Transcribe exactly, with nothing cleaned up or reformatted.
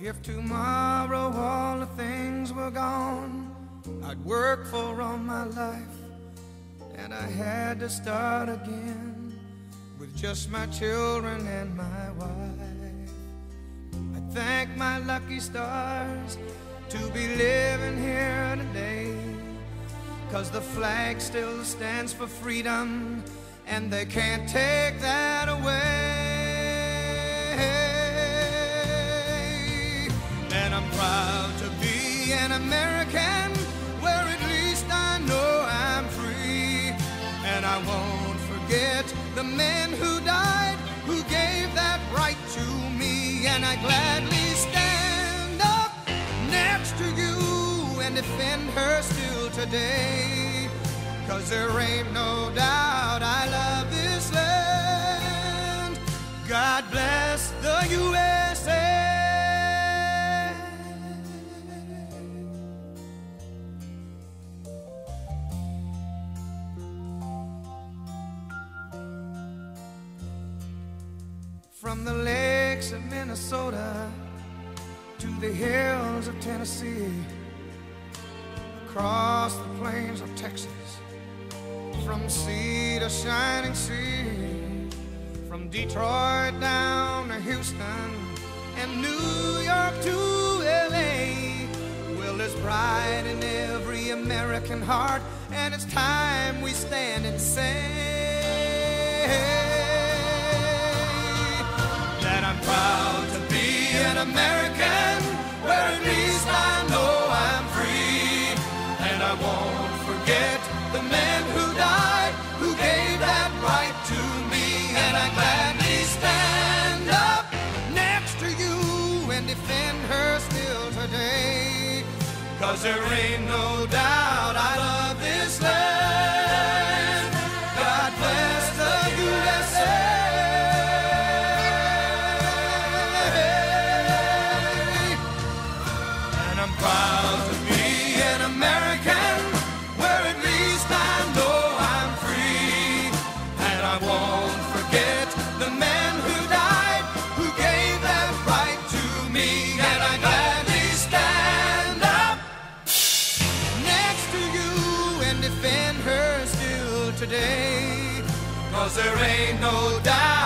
If tomorrow all the things were gone I'd work for all my life, and I had to start again with just my children and my wife. I thank my lucky stars to be living here today, 'cause the flag still stands for freedom, and they can't take that away. And I'm proud to be an American, where at least I know I'm free. And I won't forget the men who died, who gave that right to me. And I gladly stand up next to you and defend her still today, 'cause there ain't no doubt I love this land. God bless the U S A. From the lakes of Minnesota to the hills of Tennessee, across the plains of Texas, from sea to shining sea, from Detroit down to Houston and New York to L A. Well, there's pride in every American heart, and it's time we stand and say that I'm proud to be an American, where at least I know I'm free. And I won't forget the men who died, who gave that right to me. And I gladly stand up next to you and defend her still today, 'cause there ain't no doubt I love this land. God bless the U S A. Proud to be an American, where at least I know I'm free. And I won't forget the men who died, who gave that right to me. And I gladly stand up next to you and defend her still today, 'cause there ain't no doubt